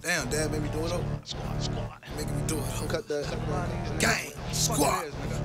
Damn, Dad made me do it up. Squad. Making me do it. Cut the Gang, squad.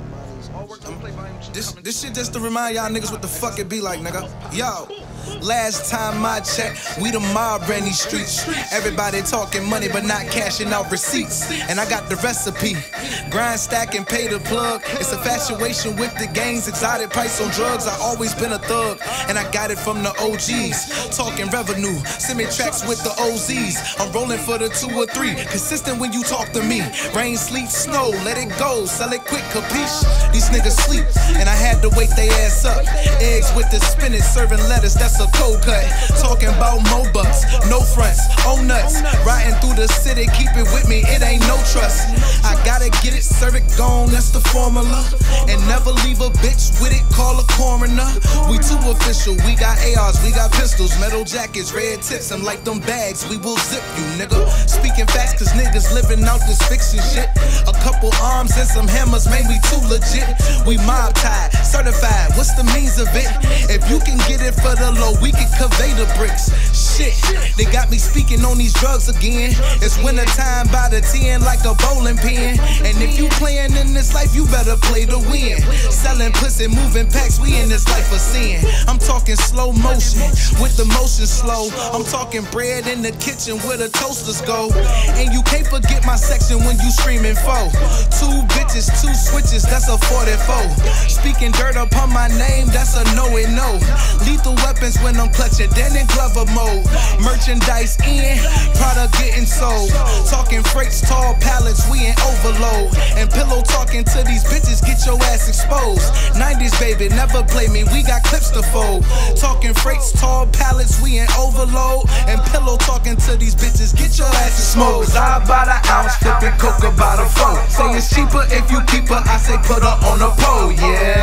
This shit just to remind y'all niggas what the fuck it be like, nigga. Yo, last time I checked, we the mob ran these streets. Everybody talking money but not cashing out receipts. And I got the recipe. Grind, stack, and pay the plug. It's infatuation with the gangs, exotic price on drugs. I always been a thug, and I got it from the OGs. Talking revenue, send me tracks with the OZs. I'm rolling for the 2 or 3, consistent when you talk to me. Rain, sleet, snow, let it go, sell it quick, capiche? These niggas sleep, and I had to wake they ass up. Eggs with the spinach, serving lettuce, that's a cold cut. Talking about Mobucks, no fronts, oh nuts. Riding through the city, keep it with me, it ain't no trust. I gotta get it, serve it, gone, that's the formula. And never leave a bitch with it, call a coroner. We too official, we got ARs, we got pistols, metal jackets, red tips, and like them bags, we will zip you, nigga. Speaking facts, cause niggas living out this fiction shit. A couple arms and some hammers made me too legit. We mob tied, certified, what's the means of it? If you can get it for the low, we can convey the bricks. Shit, they got me speaking on these drugs again. It's winter time by the 10 like a bowling pin. And if you playing in this life, you better play to win. Selling pussy, moving packs, we in this life of sin. I'm talking slow motion, with the motion slow. I'm talking bread in the kitchen where the toasters go. And you can't forget my section when you screaming foe. 2 bitches, 2 switches, that's a 44. Speaking dirt upon my name, that's a no and no. Lethal weapons when I'm clutching, then in Glover mode. Merchandise in, product getting sold. Talking freights, tall pallets, we in overload. And pillow talking to these bitches, get your ass exposed. 90s baby, never play me, we got clips to fold. Talking freights, tall pallets, we in overload. And pillow talking to theyese bitches, get your ass exposed. I buy the ounce, flipping coca by the phone. Say it's cheaper if you keep her, I say put her on the pole,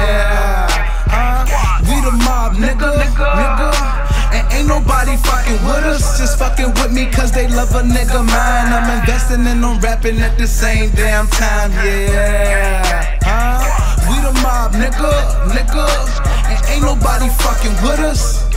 yeah. We the mob, nigga. And ain't nobody fucking with us, just fucking with me cause they love a nigga mine. I'm investing and I'm rapping at the same damn time, yeah. We the mob, nigga. And ain't nobody fucking with us.